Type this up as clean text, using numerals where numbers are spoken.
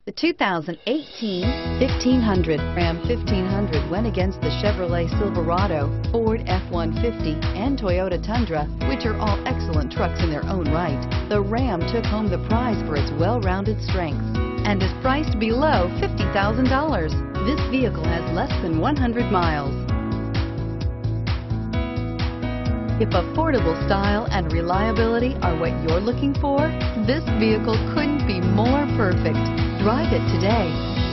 The 2018 1500. Ram 1500 went against the Chevrolet Silverado, Ford F-150, and Toyota Tundra, which are all excellent trucks in their own right. The Ram took home the prize for its well-rounded strengths and is priced below $50,000. This vehicle has less than 100 miles. If affordable style and reliability are what you're looking for, this vehicle couldn't be more perfect. Drive it today.